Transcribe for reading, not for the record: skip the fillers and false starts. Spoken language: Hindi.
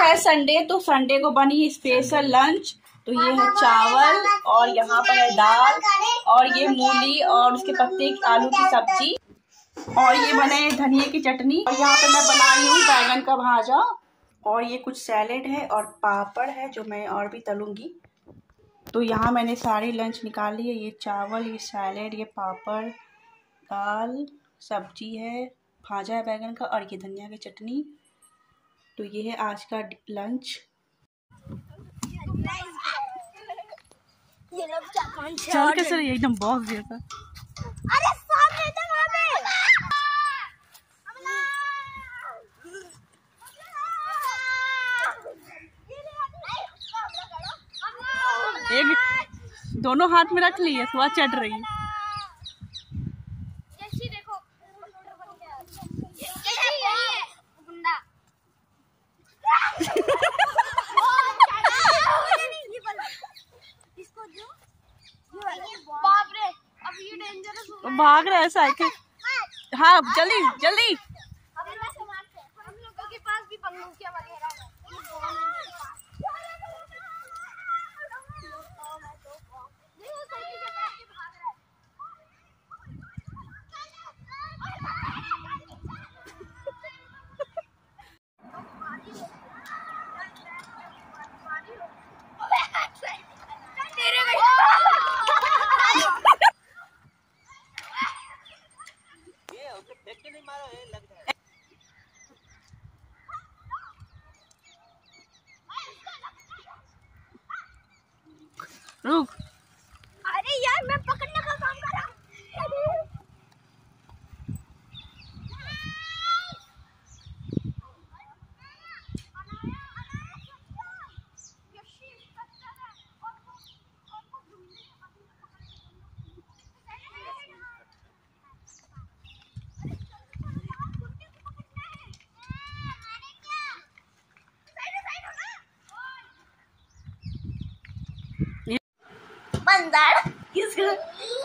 है संडे, तो संडे को बनी स्पेशल लंच। तो ये है चावल और यहाँ पर है दाल और ये मूली और उसके पत्ते आलू की सब्जी और ये बने धनिया की चटनी और यहाँ पे मैं बना रही हूँ बैगन का भाजा और ये कुछ सैलेड है और पापड़ है जो मैं और भी तलूंगी। तो यहाँ मैंने सारी लंच निकाल ली है। ये चावल, ये सैलेड, ये पापड़, दाल, सब्जी है, भाजा है बैगन का और ये धनिया की चटनी। तो ये है आज का लंच। चल कैसे रही एकदम बॉक्स जैसा। अरे सामने था वहां पे। एक दोनों हाथ में रख लिए, थोड़ा चढ़ रही है। भाग रहा है साइकिल। हाँ जल्दी जल्दी। हम लोगों के पास भी बंदूकियां वगैरह है। रुक। अरे यार मैं पकड़ने का काम कर रहा हूँ। बंदर